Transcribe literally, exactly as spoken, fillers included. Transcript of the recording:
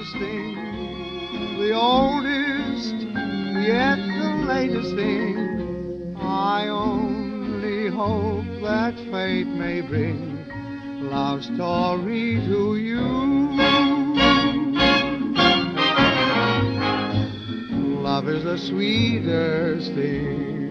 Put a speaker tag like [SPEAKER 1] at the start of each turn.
[SPEAKER 1] greatest thing, the oldest, yet the latest thing. I only hope that fate may bring love story to you. Love is the sweetest thing.